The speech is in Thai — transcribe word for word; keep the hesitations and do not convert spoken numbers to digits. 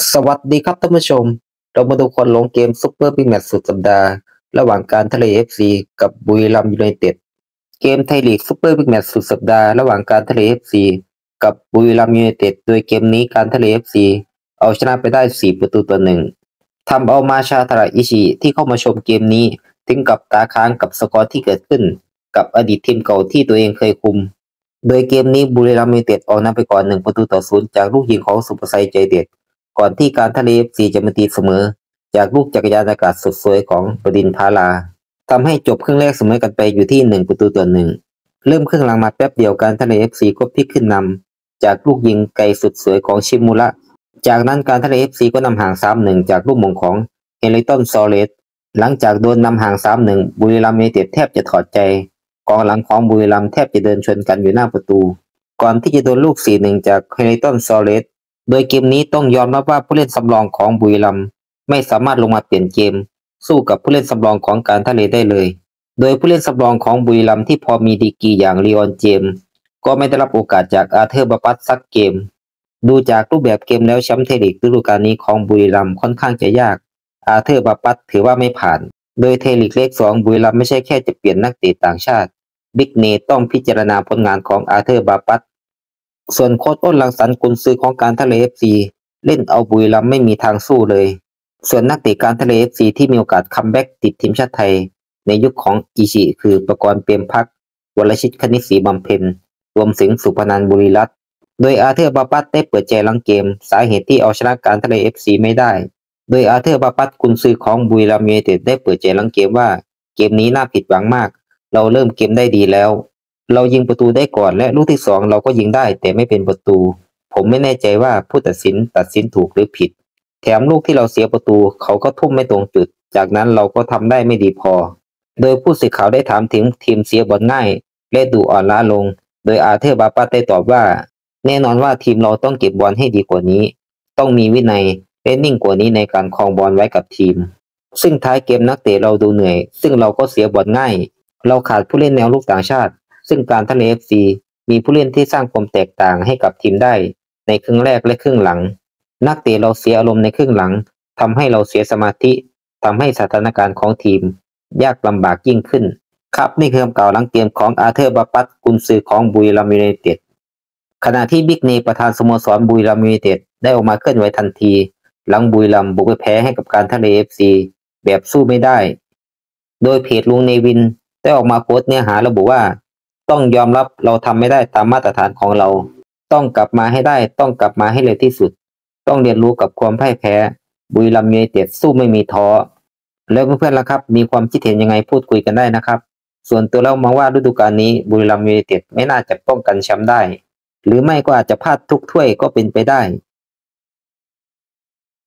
สวัสดีครับท่านผู้ชมเรามาดูคนลงเกมซุปเปอร์บิ๊กแมตช์สุดสัปดาห์ระหว่างการทะเล เอฟ ซี กับบุรีรัมย์ยูไนเต็ดเกมไทยลีกซุปเปอร์บิ๊กแมตช์สุดสัปดาห์ระหว่างการทะเล เอฟ ซี กับบุรีรัมย์ยูไนเต็ดโดยเกมนี้การทะเล เอฟ ซี เอาชนะไปได้สี่ประตูต่อหนึ่งทำเอามาชาทาระอิชิที่เข้ามาชมเกมนี้ถึงกับตาค้างกับสกอร์ที่เกิดขึ้นกับอดีตทีมเก่าที่ตัวเองเคยคุมโดยเกมนี้บุรีรัมย์ยูไนเต็ดออกนำไปก่อนหนึ่งประตูต่อศูนย์จากลูกยิงของสุภชัยใจเด็ดก่อนที่การทะเล เอฟ ซี จะมาตีเสมอจากลูกจักรยานอากาศสุดสวยของบดินทร์พาราทำให้จบครึ่งแรกเสมอกันไปอยู่ที่หนึ่งประตูต่อหนึ่งเริ่มครึ่งหลังมาแป๊บเดียวการทะเล เอฟ ซี ก็พลิกขึ้นนำจากลูกยิงไกลสุดสวยของชิมุระจากนั้นการทะเล เอฟ ซี ก็นำห่าง สามหนึ่ง จากลูกมงของเฮเลตันซอเรสหลังจากโดนนำห่าง สามหนึ่ง บุรีรัมย์ยูไนเต็ดแทบจะถอดใจกองหลังของบุรีรัมย์แทบจะเดินชนกันอยู่หน้าประตูก่อนที่จะโดนลูก สี่หนึ่ง จากเฮเลตันซอเรสโดยเกมนี้ต้องยอมรับว่าผู้เล่นสำรองของบุรีรัมย์ไม่สามารถลงมาเปลี่ยนเกมสู้กับผู้เล่นสำรองของการท่าเรือได้เลยโดยผู้เล่นสำรองของบุรีรัมย์ที่พอมีดีกรีอย่างลีออนเจมส์ก็ไม่ได้รับโอกาสจากอาเธอร์บาปัสสักเกมดูจากรูปแบบเกมแล้วแชมป์ไทยลีกฤดูกาลนี้ของบุรีรัมย์ค่อนข้างจะยากอาเธอร์บาปัสถือว่าไม่ผ่านโดยไทยลีกเลขสองบุรีรัมย์ไม่ใช่แค่จะเปลี่ยนนักเตะต่างชาติบิ๊กเนต้องพิจารณาผลงานของอาเธอร์บาปัสส่วนโค้ชอ้นรังสรรค์กุนซือของการท่าเรือ เอฟ ซี เล่นเอาบุรีรัมย์ไม่มีทางสู้เลยส่วนนักเตะการท่าเรือ เอฟ ซี ที่มีโอกาสคัมแบ็กติดทีมชาติไทยในยุคของอิชิคือประกรณ์เปรมพักวรชิตคณิตศรีบำเพ็ญรวมถึงสุพนันท์บุรีรัตน์โดยอาเธอร์บาปัสได้เปิดใจหลังเกมสาเหตุที่เอาชนะการท่าเรือ เอฟ ซี ไม่ได้โดยอาเธอร์บาปัสกุนซือของบุรีรัมย์ยูไนเต็ดได้เปิดใจหลังเกมว่าเกมนี้น่าผิดหวังมากเราเริ่มเกมได้ดีแล้วเรายิงประตูได้ก่อนและลูกที่สองเราก็ยิงได้แต่ไม่เป็นประตูผมไม่แน่ใจว่าผู้ตัดสินตัดสินถูกหรือผิดแถมลูกที่เราเสียประตูเขาก็ทุ่มไม่ตรงจุดจากนั้นเราก็ทำได้ไม่ดีพอโดยผู้สื่อข่าวได้ถามถึงทีมเสียบอลง่ายและดูอ่อนล้าลงโดยอาเธอร์บาปัสได้ตอบว่าแน่นอนว่าทีมเราต้องเก็บบอลให้ดีกว่านี้ต้องมีวินัยและนิ่งกว่านี้ในการครองบอลไว้กับทีมซึ่งท้ายเกมนักเตะเราดูเหนื่อยซึ่งเราก็เสียบอลง่ายเราขาดผู้เล่นแนวรุกต่างชาติซึ่งการท่าเรือ เอฟ ซี มีผู้เล่นที่สร้างความแตกต่างให้กับทีมได้ในครึ่งแรกและครึ่งหลังนักเตะเราเสียอารมณ์ในครึ่งหลังทำให้เราเสียสมาธิทำให้สถานการณ์ของทีมยากลำบากยิ่งขึ้นครับนี่คือคำกล่าวหลังเกมของอาเธอร์บาปัสกุนซือของบุรีรัมย์ยูไนเต็ดขณะที่บิ๊กเนประธานสโมสรบุรีรัมย์ยูไนเต็ดได้ออกมาเคลื่อนไหวทันทีหลังบุรีรัมย์บุกไปแพ้ให้กับการท่าเรือ เอฟ ซี แบบสู้ไม่ได้โดยเพจลุงเนวินได้ออกมาโพสต์เนื้อหาระบุว่าต้องยอมรับเราทำไม่ได้ตามมาตรฐานของเราต้องกลับมาให้ได้ต้องกลับมาให้เร็วที่สุดต้องเรียนรู้กับความพ่ายแพ้บุรีรัมย์ยูไนเต็ดสู้ไม่มีท้อแล้วเพื่อนๆล่ะครับมีความคิดเห็นยังไงพูดคุยกันได้นะครับส่วนตัวเรามองว่าฤดูกาลนี้บุรีรัมย์ยูไนเต็ดไม่น่าจะป้องกันแชมป์ได้หรือไม่ก็อาจจะพลาดทุกถ้วยก็เป็นไปได้